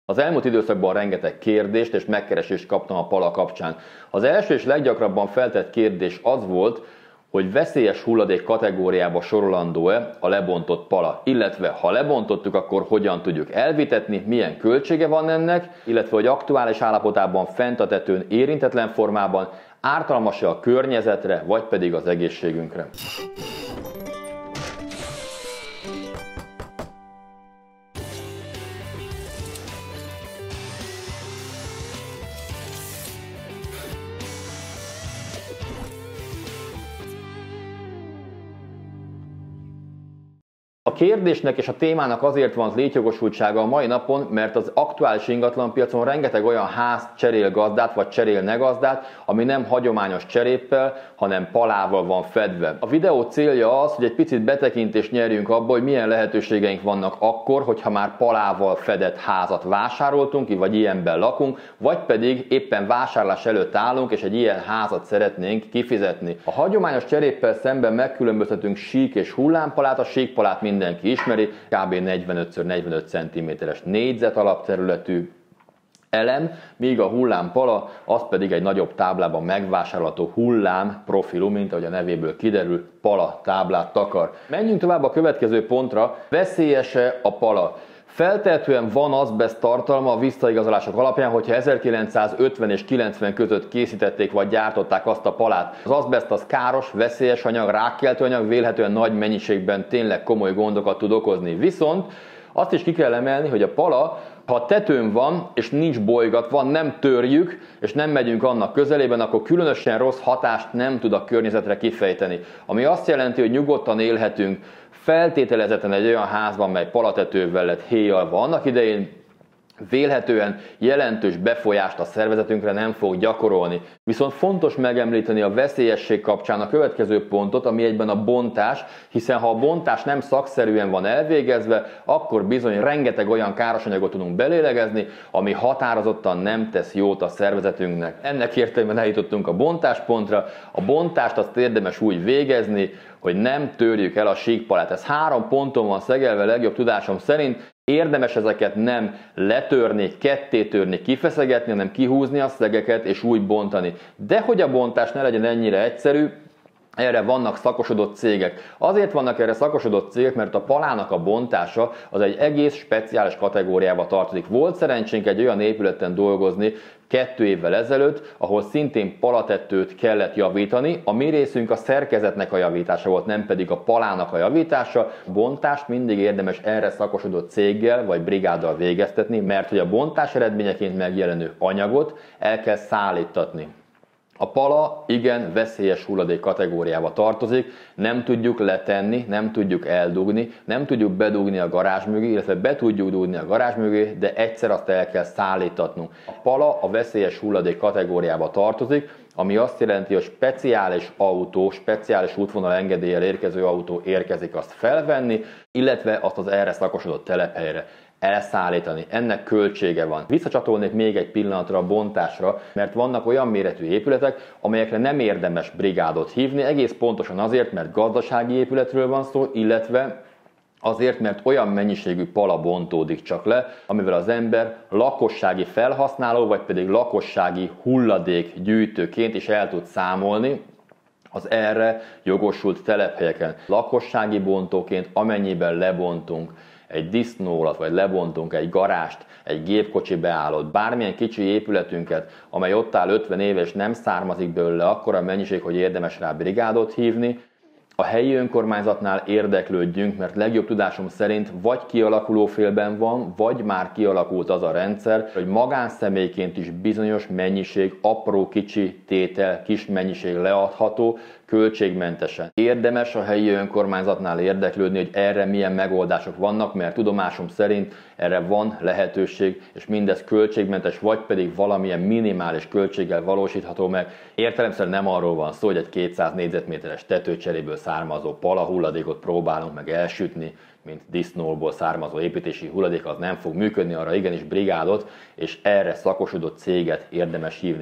Az elmúlt időszakban rengeteg kérdést és megkeresést kaptam a pala kapcsán. Az első és leggyakrabban feltett kérdés az volt, hogy veszélyes hulladék kategóriába sorolandó-e a lebontott pala, illetve ha lebontottuk, akkor hogyan tudjuk elvitetni, milyen költsége van ennek, illetve hogy aktuális állapotában fent a tetőn érintetlen formában ártalmas-e a környezetre, vagy pedig az egészségünkre. A kérdésnek és a témának azért van létjogosultsága a mai napon, mert az aktuális ingatlanpiacon rengeteg olyan ház cserél gazdát, vagy cserélne gazdát, ami nem hagyományos cseréppel, hanem palával van fedve. A videó célja az, hogy egy picit betekintést nyerjünk abba, hogy milyen lehetőségeink vannak akkor, hogyha már palával fedett házat vásároltunk, vagy ilyenben lakunk, vagy pedig éppen vásárlás előtt állunk, és egy ilyen házat szeretnénk kifizetni. A hagyományos cseréppel szemben megkülönböztetünk sík és hullámpalát, a síkpalát mindenki ismeri, kb. 45x45 cm-es négyzet alapterületű elem, míg a hullámpala az pedig egy nagyobb táblában megvásárolható hullám profilú, mint ahogy a nevéből kiderül, pala táblát takar. Menjünk tovább a következő pontra. Veszélyes-e a pala? Feltehetően van azbeszt tartalma a visszaigazolások alapján, hogyha 1950 és 90 között készítették vagy gyártották azt a palát. Az azbeszt az káros, veszélyes anyag, rákkeltő anyag, vélhetően nagy mennyiségben tényleg komoly gondokat tud okozni. Viszont azt is ki kell emelni, hogy a pala, ha a tetőn van, és nincs bolygatva, nem törjük, és nem megyünk annak közelében, akkor különösen rossz hatást nem tud a környezetre kifejteni. Ami azt jelenti, hogy nyugodtan élhetünk, feltételezetten egy olyan házban, mely palatetővel lett héjalva annak idején, vélhetően jelentős befolyást a szervezetünkre nem fog gyakorolni. Viszont fontos megemlíteni a veszélyesség kapcsán a következő pontot, ami egyben a bontás, hiszen ha a bontás nem szakszerűen van elvégezve, akkor bizony rengeteg olyan káros anyagot tudunk belélegezni, ami határozottan nem tesz jót a szervezetünknek. Ennek értelemben eljutottunk a bontáspontra. A bontást azt érdemes úgy végezni, hogy nem törjük el a síkpalát. Ez 3 ponton van szegelve legjobb tudásom szerint. Érdemes ezeket nem letörni, kettétörni, kifeszegetni, hanem kihúzni a szegeket és úgy bontani. De hogy a bontás ne legyen ennyire egyszerű, erre vannak szakosodott cégek. Azért vannak erre szakosodott cégek, mert a palának a bontása az egy egész speciális kategóriába tartozik. Volt szerencsénk egy olyan épületen dolgozni 2 évvel ezelőtt, ahol szintén palatetőt kellett javítani. A mi részünk a szerkezetnek a javítása volt, nem pedig a palának a javítása. A bontást mindig érdemes erre szakosodott céggel vagy brigáddal végeztetni, mert hogy a bontás eredményeként megjelenő anyagot el kell szállítatni. A pala igen veszélyes hulladék kategóriába tartozik, nem tudjuk letenni, nem tudjuk eldugni, nem tudjuk bedugni a garázs mögé, illetve be tudjuk dugni a garázs mögé, de egyszer azt el kell szállítatnunk. A pala a veszélyes hulladék kategóriába tartozik, ami azt jelenti, hogy speciális autó, speciális útvonal engedéllyel érkező autó érkezik azt felvenni, illetve azt az erre szakosodott telephelyre elszállítani. Ennek költsége van. Visszacsatolnék még egy pillanatra a bontásra, mert vannak olyan méretű épületek, amelyekre nem érdemes brigádot hívni, egész pontosan azért, mert gazdasági épületről van szó, illetve azért, mert olyan mennyiségű pala bontódik csak le, amivel az ember lakossági felhasználó, vagy pedig lakossági hulladékgyűjtőként is el tud számolni az erre jogosult telephelyeken. Lakossági bontóként, amennyiben lebontunk egy disznóolat, vagy lebontunk egy garást, egy gépkocsi beállót, bármilyen kicsi épületünket, amely ott áll 50 éve és nem származik belőle akkora mennyiség, hogy érdemes rá brigádot hívni, a helyi önkormányzatnál érdeklődjünk, mert legjobb tudásom szerint vagy kialakuló félben van, vagy már kialakult az a rendszer, hogy magánszemélyként is bizonyos mennyiség, apró kicsi tétel, kis mennyiség leadható, költségmentesen. Érdemes a helyi önkormányzatnál érdeklődni, hogy erre milyen megoldások vannak, mert tudomásom szerint erre van lehetőség, és mindez költségmentes, vagy pedig valamilyen minimális költséggel valósítható meg. Értelemszerűen nem arról van szó, hogy egy 200 négyzetméteres tetőcseréből származó palahulladékot próbálunk meg elsütni, mint disznóból származó építési hulladék, az nem fog működni, arra igenis brigádot és erre szakosodott céget érdemes hívni.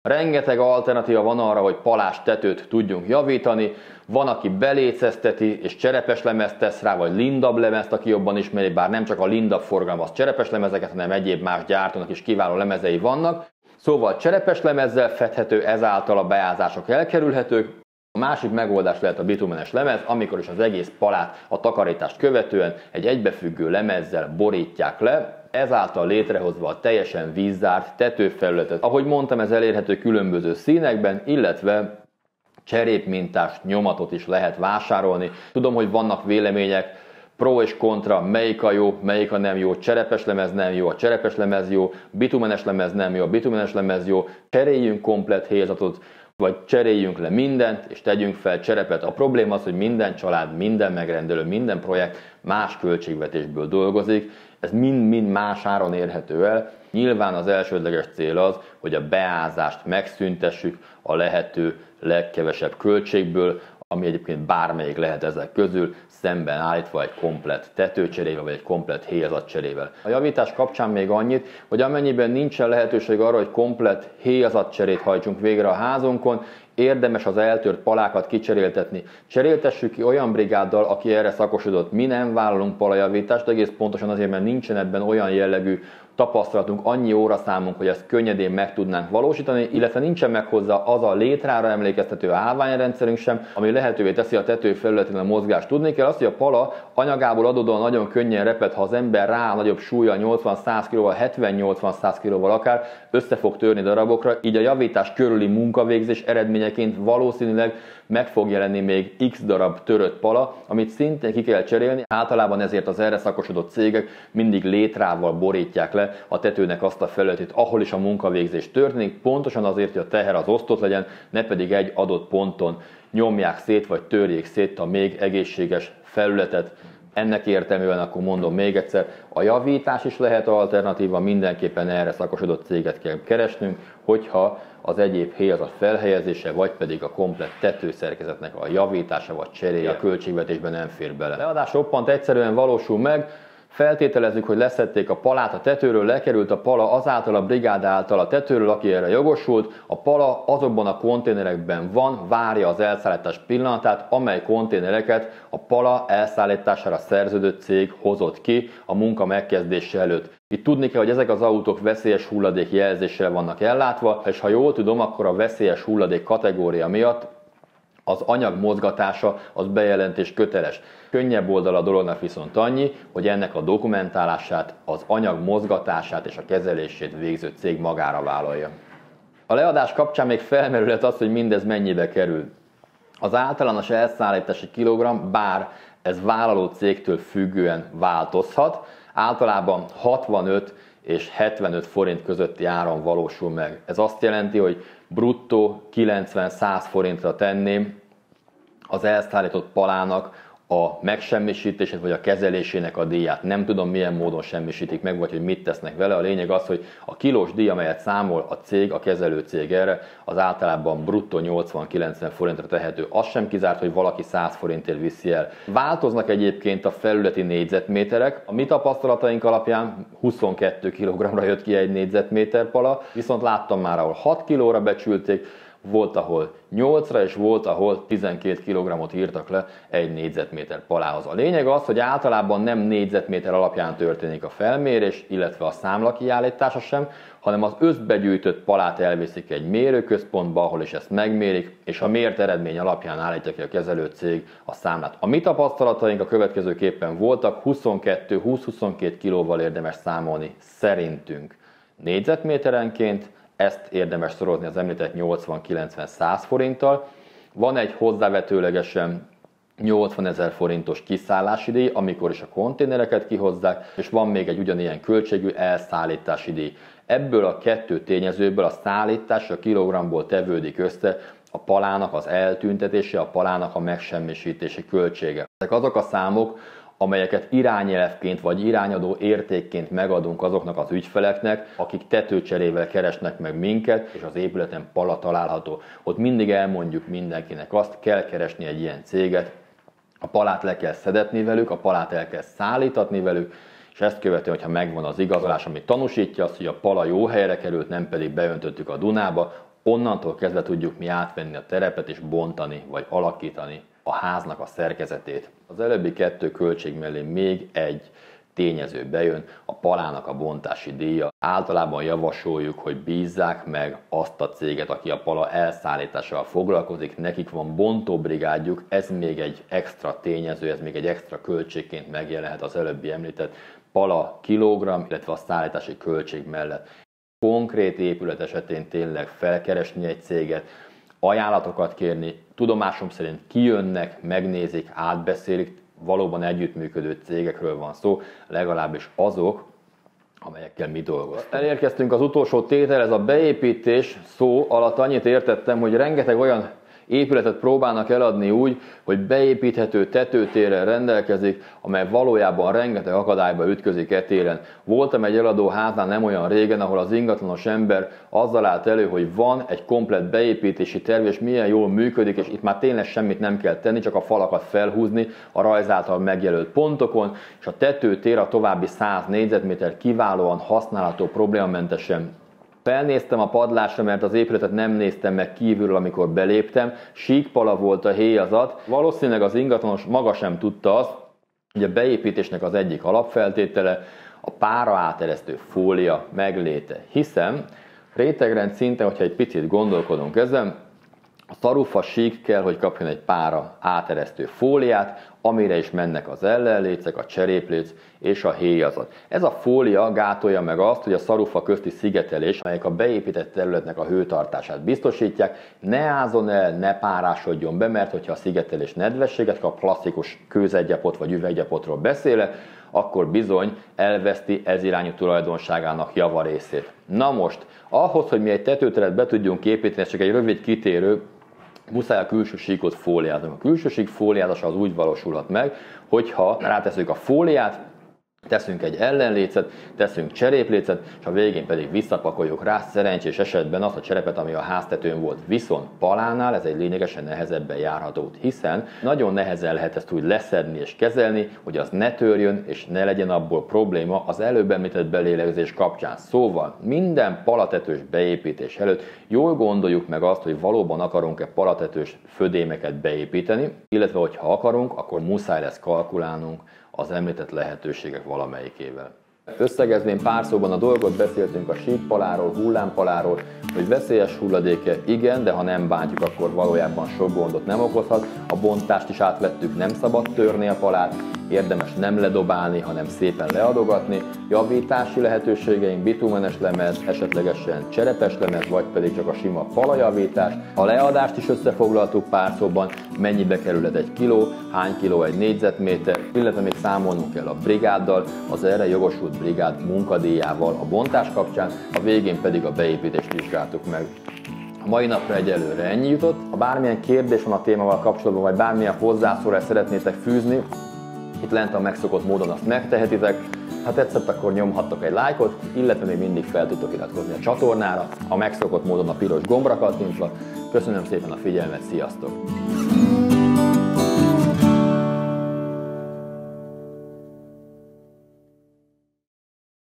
Rengeteg alternatíva van arra, hogy palás tetőt tudjunk javítani. Van, aki belécezteti és cserepes lemezt tesz rá, vagy lindab lemezt, aki jobban ismeri, bár nem csak a lindab forgalmaz cserepes lemezeket, hanem egyéb más gyártónak is kiváló lemezei vannak. Szóval cserepes lemezzel fedhető, ezáltal a beázások elkerülhetők. A másik megoldás lehet a bitumenes lemez, amikor is az egész palát a takarítást követően egy egybefüggő lemezzel borítják le, ezáltal létrehozva a teljesen vízzárt tetőfelületet. Ahogy mondtam, ez elérhető különböző színekben, illetve cserépmintás nyomatot is lehet vásárolni. Tudom, hogy vannak vélemények, pro és kontra, melyik a jó, melyik a nem jó, cserepes lemez nem jó, a cserepes lemez jó, bitumenes lemez nem jó, a bitumenes lemez jó, cseréljünk komplett hézatot, vagy cseréljünk le mindent, és tegyünk fel cserepet. A probléma az, hogy minden család, minden megrendelő, minden projekt más költségvetésből dolgozik, ez mind-mind más áron érhető el. Nyilván az elsődleges cél az, hogy a beázást megszüntessük a lehető legkevesebb költségből, ami egyébként bármelyik lehet ezek közül, szemben állítva egy komplett tetőcserével, vagy egy komplett héjazatcserével. A javítás kapcsán még annyit, hogy amennyiben nincsen lehetőség arra, hogy komplett héjazatcserét hajtsunk végre a házunkon, érdemes az eltört palákat kicseréltetni. Cseréltessük ki olyan brigáddal, aki erre szakosodott. Mi nem vállalunk palajavítást, egész pontosan azért, mert nincsen ebben olyan jellegű tapasztalatunk, annyi óraszámunk, hogy ezt könnyedén meg tudnánk valósítani, illetve nincsen meg hozzá az a létrára emlékeztető állványrendszerünk sem, ami lehetővé teszi a tető felületén a mozgást. Tudni kell azt, hogy a pala anyagából adódóan nagyon könnyen reped, ha az ember rá nagyobb súlya 80-100 kg-val, 70-80-100 kg-val akár, össze fog törni darabokra, így a javítás körüli munkavégzés eredményeként valószínűleg meg fog jelenni még x darab törött pala, amit szintén ki kell cserélni. Általában ezért az erre szakosodott cégek mindig létrával borítják le a tetőnek azt a felületét, ahol is a munkavégzés történik, pontosan azért, hogy a teher az osztott legyen, ne pedig egy adott ponton nyomják szét, vagy törjék szét a még egészséges felületet. Ennek értelműen akkor mondom még egyszer, a javítás is lehet alternatíva, mindenképpen erre szakosodott céget kell keresnünk, hogyha az egyéb héjazat felhelyezése, vagy pedig a komplett tetőszerkezetnek a javítása vagy cseréje a költségvetésben nem fér bele. Leadás roppant egyszerűen valósul meg, feltételezzük, hogy leszették a palát a tetőről, lekerült a pala azáltal a brigád által a tetőről, aki erre jogosult, a pala azokban a konténerekben van, várja az elszállítás pillanatát, amely konténereket a pala elszállítására szerződött cég hozott ki a munka megkezdése előtt. Itt tudni kell, hogy ezek az autók veszélyes hulladék jelzéssel vannak ellátva, és ha jól tudom, akkor a veszélyes hulladék kategória miatt az anyag mozgatása az bejelentés köteles. Könnyebb oldala a dolognak viszont annyi, hogy ennek a dokumentálását, az anyag mozgatását és a kezelését végző cég magára vállalja. A leadás kapcsán még felmerülhet az, hogy mindez mennyibe kerül. Az általános elszállítási kilogramm, bár ez vállaló cégtől függően változhat, általában 65 és 75 forint közötti áron valósul meg. Ez azt jelenti, hogy bruttó 90-100 forintra tenném az elszállított palának a megsemmisítését vagy a kezelésének a díját. Nem tudom, milyen módon semmisítik meg, vagy hogy mit tesznek vele. A lényeg az, hogy a kilós díj, amelyet számol a cég, a kezelő cég erre, az általában bruttó 80-90 forintra tehető. Az sem kizárt, hogy valaki 100 forintért viszi el. Változnak egyébként a felületi négyzetméterek. A mi tapasztalataink alapján 22 kg-ra jött ki egy négyzetméter pala, viszont láttam már, ahol 6 kg-ra becsülték, volt, ahol 8-ra, és volt, ahol 12 kg-ot írtak le egy négyzetméter palához. A lényeg az, hogy általában nem négyzetméter alapján történik a felmérés, illetve a számla kiállítása sem, hanem az összbegyűjtött palát elviszik egy mérőközpontba, ahol is ezt megmérik, és a mért eredmény alapján állítja ki a kezelő cég a számlát. A mi tapasztalataink a következőképpen voltak, 20-22 kilóval érdemes számolni szerintünk négyzetméterenként, ezt érdemes szorozni az említett 80-90-100 forinttal. Van egy hozzávetőlegesen 80 000 forintos kiszállási díj, amikor is a konténereket kihozzák, és van még egy ugyanilyen költségű elszállítási díj. Ebből a kettő tényezőből a szállítás a kilogramból tevődik össze a palának az eltüntetése, a palának a megsemmisítési költsége. Ezek azok a számok, amelyeket irányelvként vagy irányadó értékként megadunk azoknak az ügyfeleknek, akik tetőcserével keresnek meg minket, és az épületen pala található. Ott mindig elmondjuk mindenkinek azt, kell keresni egy ilyen céget, a palát le kell szedetni velük, a palát el kell szállítatni velük, és ezt követően, hogyha megvan az igazolás, ami tanúsítja azt, hogy a pala jó helyre került, nem pedig beöntöttük a Dunába, onnantól kezdve tudjuk mi átvenni a terepet és bontani vagy alakítani a háznak a szerkezetét. Az előbbi 2 költség mellé még egy tényező bejön, a palának a bontási díja. Általában javasoljuk, hogy bízzák meg azt a céget, aki a pala elszállításával foglalkozik, nekik van bontóbrigádjuk, ez még egy extra tényező, ez még egy extra költségként megjelenhet az előbbi említett pala kilogramm, illetve a szállítási költség mellett. Konkrét épület esetén tényleg felkeresni egy céget, ajánlatokat kérni, tudomásom szerint kijönnek, megnézik, átbeszélik, valóban együttműködő cégekről van szó, legalábbis azok, amelyekkel mi dolgozunk. Elérkeztünk az utolsó tételhez, a beépítés szó alatt annyit értettem, hogy rengeteg olyan épületet próbálnak eladni úgy, hogy beépíthető tetőtérrel rendelkezik, amely valójában rengeteg akadályba ütközik téren. Voltam egy eladóháznál nem olyan régen, ahol az ingatlanos ember azzal állt elő, hogy van egy komplett beépítési terv, és milyen jól működik, és itt már tényleg semmit nem kell tenni, csak a falakat felhúzni a rajz által megjelölt pontokon, és a tetőtér a további 100 négyzetméter kiválóan használható, problémamentesen. Felnéztem a padlásra, mert az épületet nem néztem meg kívülről, amikor beléptem. Síkpala volt a héjazat. Valószínűleg az ingatlanos maga sem tudta azt, hogy a beépítésnek az egyik alapfeltétele a pára áteresztő fólia megléte. Hiszen rétegrend szinten, hogyha egy picit gondolkodunk ezen, a szarufa sík kell, hogy kapjon egy pára áteresztő fóliát, amire is mennek az ellenlécek, a cserépléc és a héjazat. Ez a fólia gátolja meg azt, hogy a szarufa közti szigetelés, amelyek a beépített területnek a hőtartását biztosítják, ne ázzon el, ne párásodjon be, mert hogyha a szigetelés nedvességet kap, klasszikus kőzetgyapot vagy üveggyapotról beszélek, akkor bizony elveszti ez irányú tulajdonságának javarészét. Na most, ahhoz, hogy mi egy tetőteret be tudjunk építeni, ez csak egy rövid kitérő, muszáj a külső síkot fóliázni. A külső sík fóliázása az úgy valósulhat meg, hogyha ráteszünk a fóliát, teszünk egy ellenlécet, teszünk cseréplécet, és a végén pedig visszapakoljuk rá szerencsés esetben azt a cserepet, ami a háztetőn volt. Viszont palánál ez egy lényegesen nehezebben járható út, hiszen nagyon nehezen lehet ezt úgy leszedni és kezelni, hogy az ne törjön és ne legyen abból probléma az előbb említett belélegzés kapcsán. Szóval minden palatetős beépítés előtt jól gondoljuk meg azt, hogy valóban akarunk-e palatetős födémeket beépíteni, illetve hogyha akarunk, akkor muszáj lesz kalkulálnunk az említett lehetőségek valamelyikével. Összegezném pár szóban a dolgot, beszéltünk a síkpaláról, hullámpaláról, hogy veszélyes hulladéke, igen, de ha nem bántjuk, akkor valójában sok gondot nem okozhat. A bontást is átvettük, nem szabad törni a palát, érdemes nem ledobálni, hanem szépen leadogatni. Javítási lehetőségeink, bitumenes lemez, esetlegesen cserepes lemez, vagy pedig csak a sima palajavítás. A leadást is összefoglaltuk pár szóban, mennyibe kerülhet egy kiló, hány kiló egy négyzetméter, illetve még számolnunk kell a brigáddal, az erre jogosult brigád munkadíjával a bontás kapcsán, a végén pedig a beépítést vizsgáltuk meg. A mai napra egyelőre ennyi jutott. Ha bármilyen kérdés van a témával kapcsolatban, vagy bármilyen hozzászólást szeretnétek fűzni, itt lent a megszokott módon azt megtehetitek. Ha tetszett, akkor nyomhattok egy lájkot, illetve még mindig fel tudtok iratkozni a csatornára, a megszokott módon a piros gombra kattintva. Köszönöm szépen a figyelmet, sziasztok!